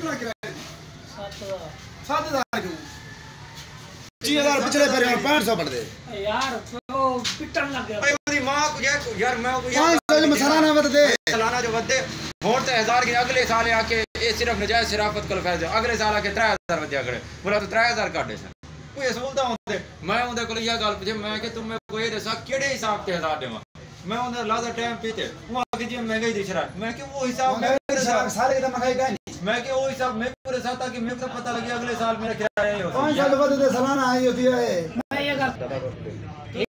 कितना किराया? 7,000 क्यों? 25,000 पिछले पर 500 पड़ दे यार वो पिटन लग गया भाई मेरी मां को यार मैं को 500 में सालाना बद दे सालाना जो बदे होर तो 1000 के अगले साल आके ये सिर्फ नजायज शराफत को फैल अगले साल आके 3000 बदे अगले बोला तो 3000 काटे से कोई असूलता होते मैं उनके को यह गल पूछे मैं कि तुम मैं कोई दसा केड़े हिसाब के 1000 देवा मैं उन्हें लादा टाइम पीते वो आके जी महंगाई दिख रहा मैं कि वो हिसाब मैं सारे का महंगाई का नहीं मैं कि वो हिसाब मैं पूरे साथ ताकि मेरे को पता लगे अगले साल मेरा किराया ये हो 500 बद दे सालाना आई होती है मैं ये कर